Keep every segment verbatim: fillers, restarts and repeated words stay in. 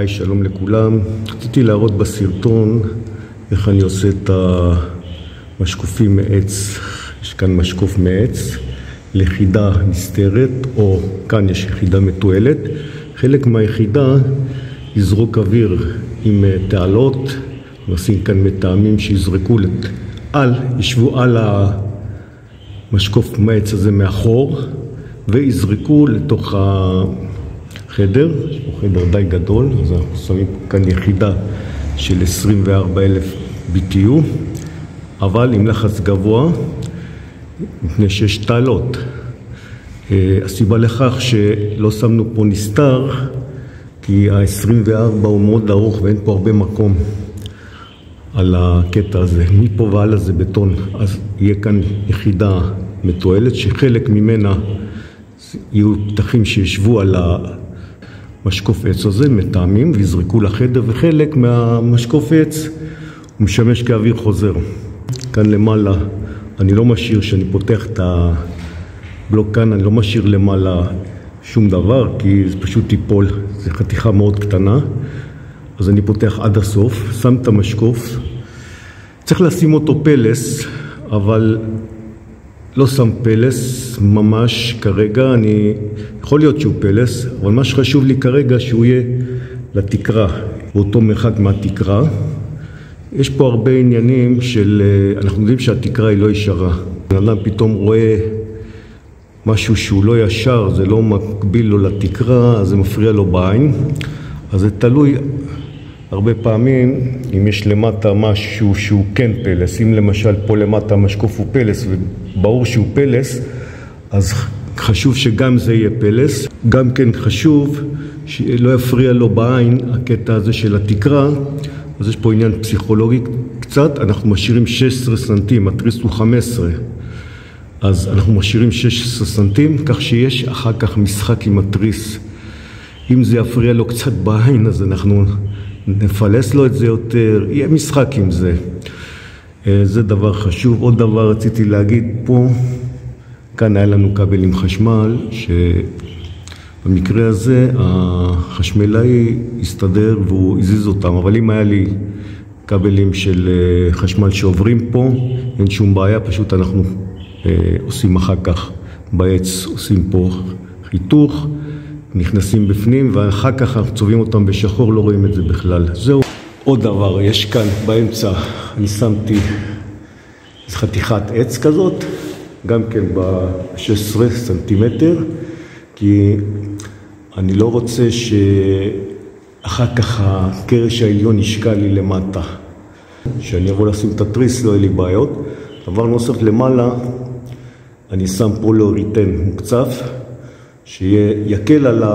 היי, שלום לכולם. רציתי להראות בסרטון איך אני עושה את המשקופים מעץ. יש כאן משקוף מעץ ליחידה נסתרת, או כאן יש יחידה מתועלת. חלק מהיחידה יזרוק אוויר עם תעלות, נשים כאן מטעמים שיזרקו על, ישבו על המשקוף מעץ הזה מאחור ויזרקו לתוך החדר. יש פה חדר די גדול, אז אנחנו שמים כאן יחידה של עשרים וארבעה אלף בי טי יו, אבל עם לחץ גבוה מפני שיש תעלות. הסיבה לכך שלא שמנו פה נסתר, כי ה-עשרים וארבע הוא מאוד ארוך ואין פה הרבה מקום על הקטע הזה. מפה ועלה זה בטון, אז יהיה כאן יחידה מתועלת שחלק ממנה יהיו פתחים שישבו על המשקוף עץ הזה, מטעמים, ויזרקו לחדר, וחלק מהמשקוף עץ הוא משמש כאוויר חוזר. כאן למעלה אני לא משאיר, שאני פותח את הבלוק כאן, אני לא משאיר למעלה שום דבר, כי זה פשוט טיפול, זה חתיכה מאוד קטנה. אז אני פותח עד הסוף, שם את המשקוף, צריך לשים אותו פלס, אבל לא שם פלס ממש כרגע. אני יכול להיות שהוא פלס, אבל מה שחשוב לי כרגע שהוא יהיה לתקרה, באותו מרחק מהתקרה. יש פה הרבה עניינים של, אנחנו יודעים שהתקרה היא לא ישרה. אדם פתאום רואה משהו שהוא לא ישר, זה לא מקביל לו לתקרה, אז זה מפריע לו בעין. אז זה תלוי הרבה פעמים אם יש למטה משהו שהוא כן פלס. אם למשל פה למטה המשקוף הוא פלס וברור שהוא פלס, אז חשוב שגם זה יהיה פלס. גם כן חשוב שלא יפריע לו בעין הקטע הזה של התקרה. אז יש פה עניין פסיכולוגי קצת. אנחנו משאירים שש עשרה סנטים, התריס הוא חמש עשרה, אז אנחנו משאירים שש עשרה סנטים, כך שיש אחר כך משחק עם התריס. אם זה יפריע לו קצת בעין, אז אנחנו נפלס לו את זה יותר, יהיה משחק עם זה. זה דבר חשוב. עוד דבר רציתי להגיד פה, כאן היה לנו כבל עם חשמל, שבמקרה הזה החשמלאי הסתדר והוא הזיז אותם, אבל אם היה לי כבלים של חשמל שעוברים פה, אין שום בעיה, פשוט אנחנו עושים אחר כך בעץ, עושים פה חיתוך, נכנסים בפנים, ואחר כך אנחנו צובעים אותם בשחור, לא רואים את זה בכלל. זהו. עוד דבר, יש כאן באמצע, אני שמתי חתיכת עץ כזאת, גם כן ב-שש עשרה סנטימטר, כי אני לא רוצה שאחר כך הקרש העליון ישקע לי למטה. שאני אבוא לשים את התריס, לא יהיה לי בעיות. דבר נוסף למעלה, אני שם פולואוריתן מוקצף, שיקל על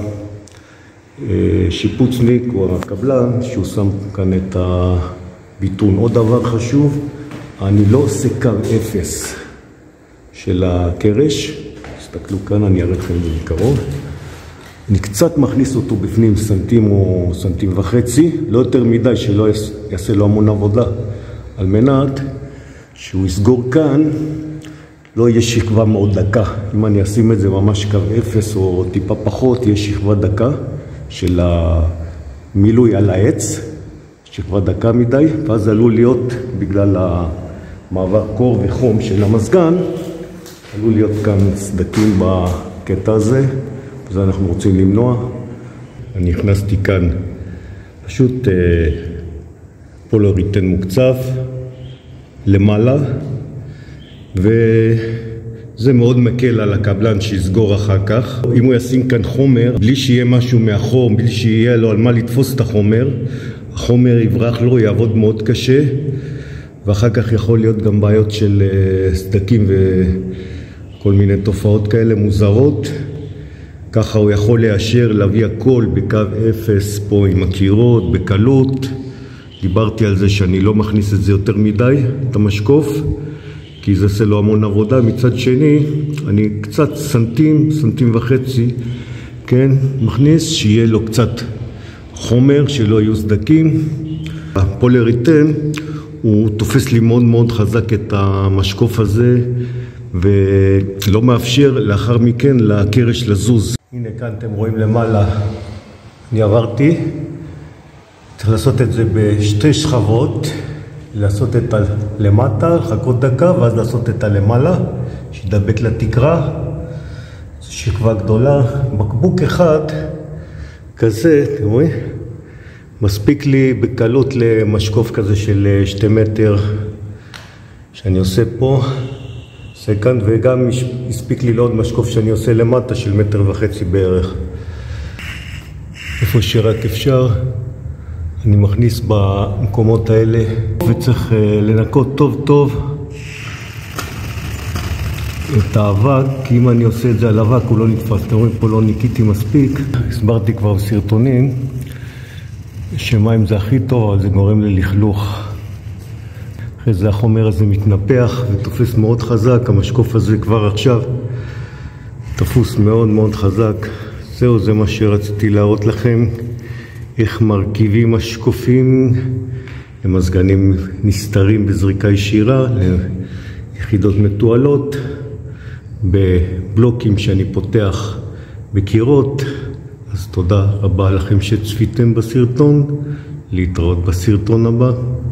השיפוצניק או הקבלן שהוא שם כאן את הביטון. עוד דבר חשוב, אני לא עושה קו אפס של הקרש. תסתכלו כאן, אני אראה לכם את זה מקרוב. אני קצת מכניס אותו בפנים סנטים או סנטים וחצי, לא יותר מדי שלא יעשה לו המון עבודה, על מנת שהוא יסגור כאן, לא יהיה שכבה מאוד דקה. אם אני אשים את זה ממש קו אפס או טיפה פחות, יהיה שכבה דקה של המילוי על העץ, שכבה דקה מדי, ואז עלול להיות, בגלל המעבר קור וחום של המזגן, עלול להיות כאן סדקים בקטע הזה, וזה אנחנו רוצים למנוע. אני הכנסתי כאן פשוט אה, פולואוריתן מוקצף למעלה, וזה מאוד מקל על הקבלן שיסגור אחר כך. אם הוא ישים כאן חומר, בלי שיהיה משהו מאחור, בלי שיהיה לו על מה לתפוס את החומר, החומר יברח לו, יעבוד מאוד קשה, ואחר כך יכול להיות גם בעיות של uh, סדקים וכל מיני תופעות כאלה מוזרות. ככה הוא יכול לאשר להביא הכל בקו אפס פה עם הקירות, בקלות. דיברתי על זה שאני לא מכניס את זה יותר מדי, את המשקוף, כי זה עושה לו המון עבודה. מצד שני, אני קצת סנטים, סנטים וחצי, כן, מכניס, שיהיה לו קצת חומר, שלא יהיו סדקים. הפולואוריתן הוא תופס לי מאוד מאוד חזק את המשקוף הזה, ולא מאפשר לאחר מכן לקרש לזוז. הנה כאן אתם רואים למעלה, אני עברתי, צריך לעשות את זה בשתי שכבות, לעשות את הלמטה, לחכות דקה, ואז לעשות את הלמעלה, שידבק לתקרה. זו שכבה גדולה. בקבוק אחד כזה, אתם רואים? מספיק לי בקלות למשקוף כזה של שתי מטר שאני עושה פה, עושה כאן, וגם הספיק לי לעוד משקוף שאני עושה למטה של מטר וחצי בערך. איפה שרק אפשר, אני מכניס במקומות האלה, וצריך לנקות טוב טוב את האבק, כי אם אני עושה את זה על אבק הוא לא נתפס. אתם רואים פה לא ניקיתי מספיק. הסברתי כבר בסרטונים שמים זה הכי טוב, אבל זה גורם ללכלוך. אחרי זה החומר הזה מתנפח ותופס מאוד חזק. המשקוף הזה כבר עכשיו תפוס מאוד מאוד חזק. זהו, זה מה שרציתי להראות לכם, איך מרכיבים משקופים למזגנים נסתרים בזריקה ישירה, ליחידות מתועלות, בבלוקים שאני פותח בקירות. אז תודה רבה לכם שצפיתם בסרטון, להתראות בסרטון הבא.